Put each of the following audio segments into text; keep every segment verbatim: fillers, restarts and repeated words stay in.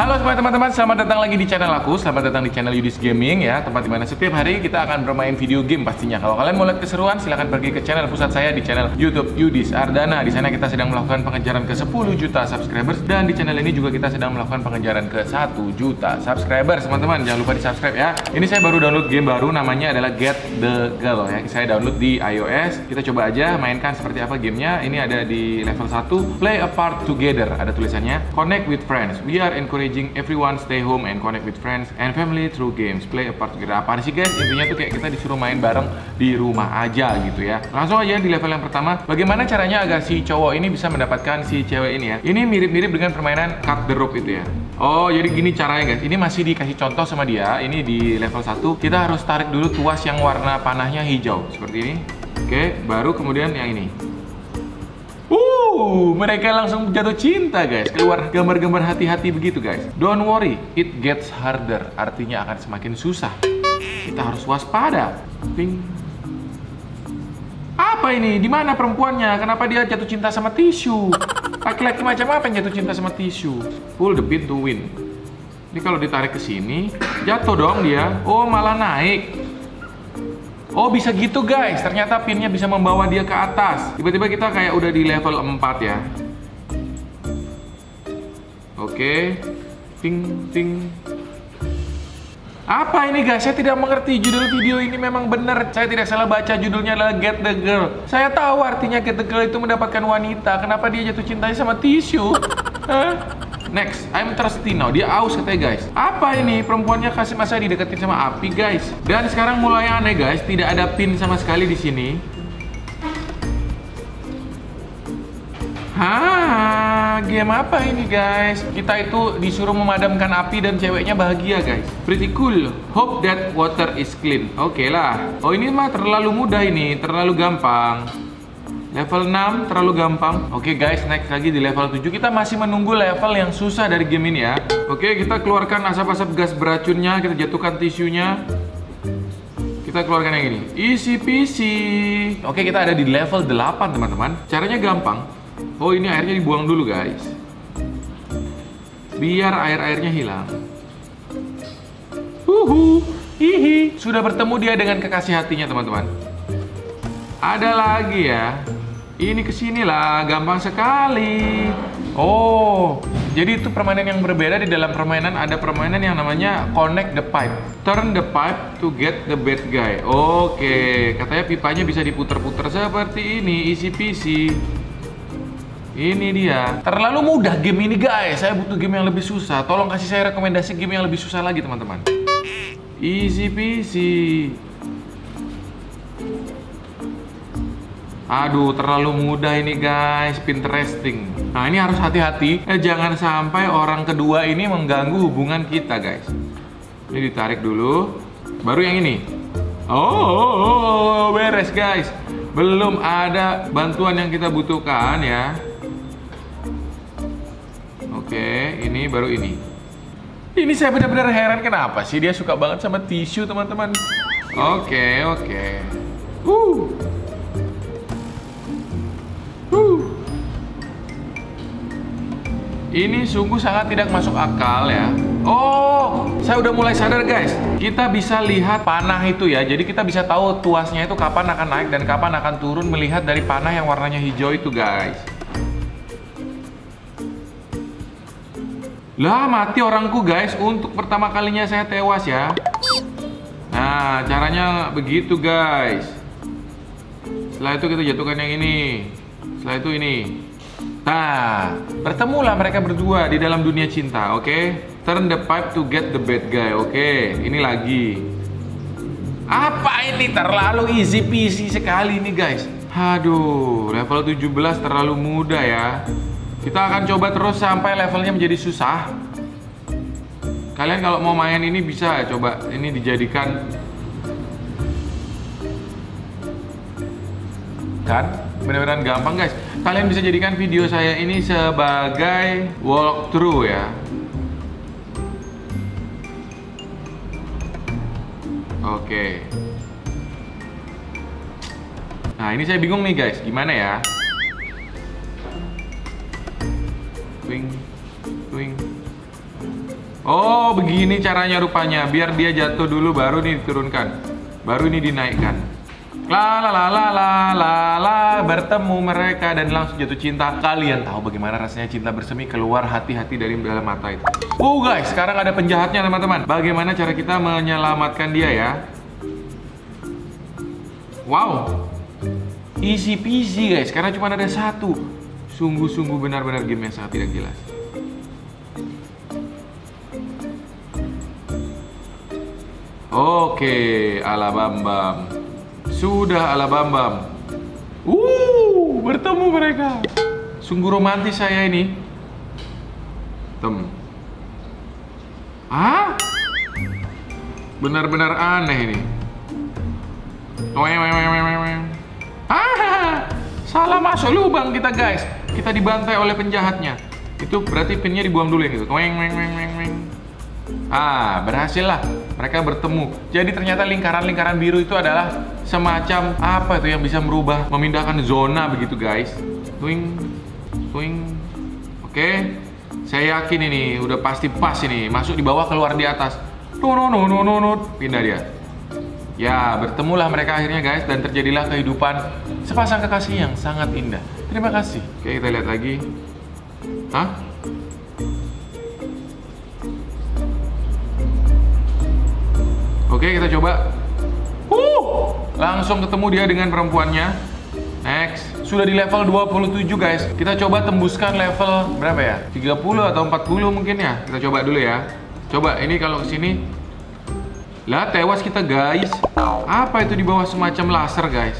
Halo semua teman-teman, selamat datang lagi di channel aku. Selamat datang di channel Yudis Gaming ya, tempat dimana setiap hari kita akan bermain video game pastinya. Kalau kalian mau lihat keseruan, silahkan pergi ke channel pusat saya di channel YouTube Yudis Ardana. Di sana kita sedang melakukan pengejaran ke sepuluh juta subscribers, dan di channel ini juga kita sedang melakukan pengejaran ke satu juta subscribers. Teman-teman, jangan lupa di subscribe ya. Ini saya baru download game baru, namanya adalah Get the Girl ya. Saya download di iOS. Kita coba aja mainkan seperti apa gamenya. Ini ada di level satu, Play a Part Together. Ada tulisannya, Connect with Friends. We are encouraging everyone stay home and connect with friends and family through games. Play a part together. Apa sih guys? Intinya tuh kayak kita disuruh main bareng di rumah aja gitu ya. Langsung aja di level yang pertama. Bagaimana caranya agar si cowok ini bisa mendapatkan si cewek ini ya? Ini mirip-mirip dengan permainan cut the rope itu ya. Oh, jadi gini caranya guys. Ini masih dikasih contoh sama dia. Ini di level satu. Kita harus tarik dulu tuas yang warna panahnya hijau seperti ini. Oke, baru kemudian yang ini. Uh, mereka langsung jatuh cinta guys. Keluar gambar-gambar hati-hati begitu guys. Don't worry, it gets harder. Artinya akan semakin susah. Kita harus waspada. Ping. Apa ini? Di mana perempuannya? Kenapa dia jatuh cinta sama tisu? Laki-laki macam apa yang jatuh cinta sama tisu? Pull the pin to win. Ini kalau ditarik ke sini, jatuh dong dia. Oh, malah naik. Oh, bisa gitu guys, ternyata pinnya bisa membawa dia ke atas. Tiba-tiba kita kayak udah di level empat ya. Oke. Ting, ting. Apa ini guys? Saya tidak mengerti. Judul video ini memang benar. Saya tidak salah baca, judulnya adalah Get the Girl. Saya tahu artinya Get the Girl itu mendapatkan wanita. Kenapa dia jatuh cintanya sama tisu? Hah? Next, I'm thirsty now. Dia aus katanya guys. Apa ini? Perempuannya kasih masa dideketin sama api guys. Dan sekarang mulai aneh guys. Tidak ada pin sama sekali di sini. Hah, game apa ini guys? Kita itu disuruh memadamkan api dan ceweknya bahagia guys. Pretty cool. Hope that water is clean. Oke okay lah. Oh, ini mah terlalu mudah ini. Terlalu gampang. Level enam terlalu gampang. Oke okay guys, next lagi di level tujuh. Kita masih menunggu level yang susah dari game ini ya. Oke, okay, kita keluarkan asap-asap gas beracunnya. Kita jatuhkan tisunya. Kita keluarkan yang ini. Easy peasy. Oke, okay, kita ada di level delapan teman-teman. Caranya gampang. Oh, ini airnya dibuang dulu guys, biar air-airnya hilang. Huhu, hihi. Sudah bertemu dia dengan kekasih hatinya teman-teman. Ada lagi ya. Ini kesinilah, gampang sekali. Oh, jadi itu permainan yang berbeda. Di dalam permainan ada permainan yang namanya Connect the Pipe. Turn the pipe to get the bad guy. Oke, katanya pipanya bisa diputer-puter seperti ini. Easy peasy. Ini dia. Terlalu mudah game ini guys. Saya butuh game yang lebih susah. Tolong kasih saya rekomendasi game yang lebih susah lagi teman-teman. Easy peasy. Aduh, terlalu mudah ini guys, Pinteresting. Nah, ini harus hati-hati. Eh, jangan sampai orang kedua ini mengganggu hubungan kita guys. Ini ditarik dulu. Baru yang ini. Oh, oh, oh, beres guys. Belum ada bantuan yang kita butuhkan ya. Oke, ini baru ini. Ini saya benar-benar heran kenapa sih dia suka banget sama tisu teman-teman. Oke, oke. Uh. Uh. Ini sungguh sangat tidak masuk akal ya. Oh, saya udah mulai sadar guys. Kita bisa lihat panah itu ya. Jadi kita bisa tahu tuasnya itu kapan akan naik dan kapan akan turun melihat dari panah yang warnanya hijau itu guys. Lah, mati orangku guys. Untuk pertama kalinya saya tewas ya. Nah, caranya begitu guys. Setelah itu kita jatuhkan yang ini. Setelah itu ini. Nah, bertemulah mereka berdua di dalam dunia cinta, oke? Okay? Turn the pipe to get the bad guy, oke? Okay? Ini lagi. Apa ini? Terlalu easy peasy sekali ini guys. Aduh, level tujuh belas terlalu mudah ya. Kita akan coba terus sampai levelnya menjadi susah. Kalian kalau mau main ini bisa coba ini dijadikan kan? Beneran gampang guys. Kalian bisa jadikan video saya ini sebagai walkthrough ya. Oke. Nah, ini saya bingung nih guys, gimana ya? Wing, wing. Oh, begini caranya rupanya. Biar dia jatuh dulu baru nih diturunkan. Baru ini dinaikkan. La la la la la la la, bertemu mereka dan langsung jatuh cinta. Kalian tahu bagaimana rasanya cinta bersemi keluar hati-hati dari dalam mata itu. Oh guys, sekarang ada penjahatnya teman-teman. Bagaimana cara kita menyelamatkan dia ya? Wow, easy peasy guys, karena cuma ada satu. Sungguh-sungguh benar-benar game yang sangat tidak jelas. Oke, ala Bambam. Sudah ala Bambam. Uh, bertemu mereka. Sungguh romantis saya ini. Tem. Ah? Benar-benar aneh ini. Ah, salah masuk lubang kita guys. Kita dibantai oleh penjahatnya. Itu berarti pinnya dibuang dulu ya gitu. Ah, berhasil lah. Mereka bertemu. Jadi ternyata lingkaran-lingkaran biru itu adalah semacam apa itu yang bisa merubah, memindahkan zona begitu guys. Twing, twing. Oke, saya yakin ini udah pasti pas ini. Masuk di bawah, keluar di atas. No no no no no no. Pindah dia. Ya, bertemulah mereka akhirnya guys, dan terjadilah kehidupan sepasang kekasih yang sangat indah. Terima kasih. Oke, kita lihat lagi. Hah? Oke, kita coba. Uh, langsung ketemu dia dengan perempuannya. Next. Sudah di level dua puluh tujuh guys. Kita coba tembuskan level berapa ya? tiga puluh atau empat puluh mungkin ya. Kita coba dulu ya. Coba ini kalau kesini. Lah, tewas kita guys. Apa itu di bawah semacam laser guys?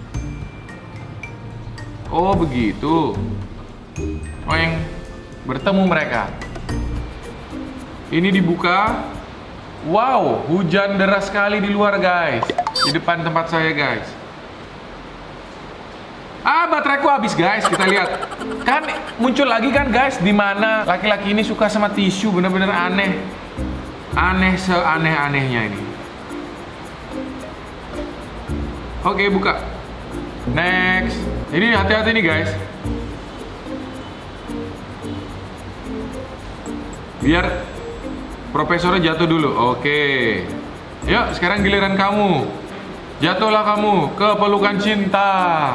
Oh begitu. Oeng. Bertemu mereka. Ini dibuka. Wow, hujan deras sekali di luar guys. Di depan tempat saya guys. Ah, bateraiku habis guys. Kita lihat. Kan muncul lagi kan guys, di mana laki-laki ini suka sama tisu. Bener-bener aneh. Aneh seaneh-anehnya ini. Oke, buka. Next. Ini hati-hati nih guys. Biar profesornya jatuh dulu. Oke. Yuk, sekarang giliran kamu. Jatuhlah kamu ke pelukan cinta.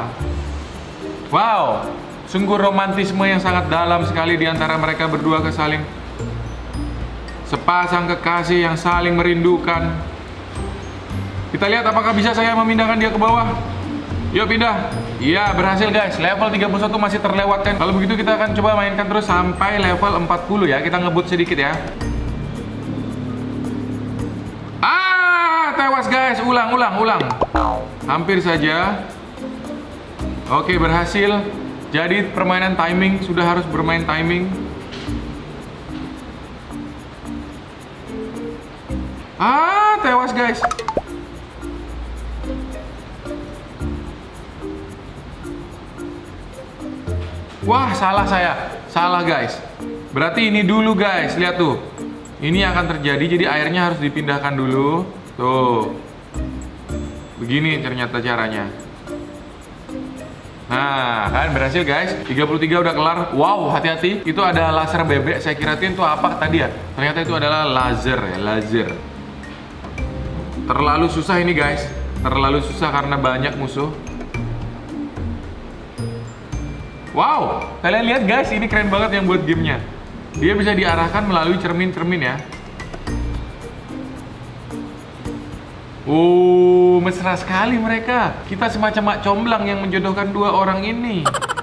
Wow, sungguh romantisme yang sangat dalam sekali di antara mereka berdua ke saling. Sepasang kekasih yang saling merindukan. Kita lihat apakah bisa saya memindahkan dia ke bawah. Yuk pindah. Iya, berhasil guys. Level tiga puluh satu masih terlewatkan. Kalau begitu kita akan coba mainkan terus sampai level empat puluh ya. Kita ngebut sedikit ya. Ah, tewas guys. Ulang, ulang, ulang. Hampir saja. Oke, berhasil. Jadi permainan timing, sudah harus bermain timing. Ah, tewas guys. Wah, salah saya. Salah guys. Berarti ini dulu guys. Lihat tuh. Ini akan terjadi, jadi airnya harus dipindahkan dulu. Tuh. Begini ternyata caranya. Nah, kan berhasil guys. tiga puluh tiga udah kelar. Wow, hati-hati. Itu ada laser bebek. Saya kira itu apa tadi ya? Ternyata itu adalah laser ya, laser. Terlalu susah ini guys. Terlalu susah karena banyak musuh. Wow, kalian lihat guys, ini keren banget yang buat gamenya. Dia bisa diarahkan melalui cermin-cermin ya. Oh, mesra sekali mereka. Kita semacam mak comblang yang menjodohkan dua orang ini.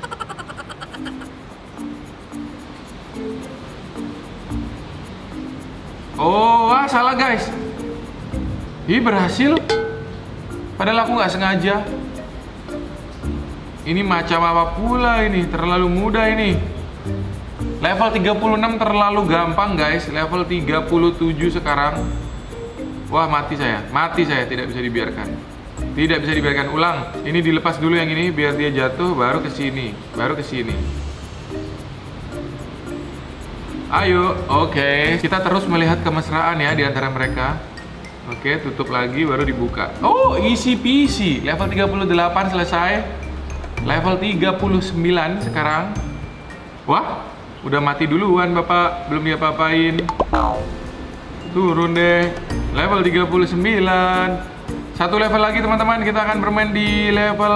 Oh, wah, salah guys. Ih, berhasil. Padahal aku nggak sengaja. Ini macam apa pula ini? Terlalu mudah ini. Level tiga puluh enam terlalu gampang guys. Level tiga puluh tujuh sekarang. Wah, mati saya. Mati saya, tidak bisa dibiarkan. Tidak bisa dibiarkan. Ulang. Ini dilepas dulu yang ini biar dia jatuh, baru ke sini. Baru ke sini. Ayo, oke. Okay. Kita terus melihat kemesraan ya di antara mereka. Oke, okay, tutup lagi baru dibuka. Oh, easy peasy. Level tiga puluh delapan selesai. Level tiga puluh sembilan sekarang. Wah, Udah mati duluan Bapak, belum diapa-apain. Turun deh. Level tiga puluh sembilan. Satu level lagi teman-teman, kita akan bermain di level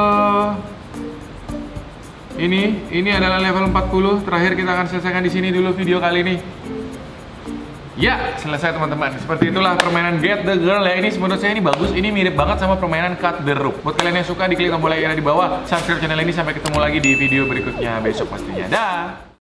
ini. Ini adalah level empat puluh. Terakhir kita akan selesaikan di sini dulu video kali ini. Ya, selesai teman-teman. Seperti itulah permainan Get the Girl ya. Ini menurut saya ini bagus. Ini mirip banget sama permainan Cut the Rope. Buat kalian yang suka, diklik tombol like yang ada di bawah. Subscribe channel ini. Sampai ketemu lagi di video berikutnya besok pastinya. Dah.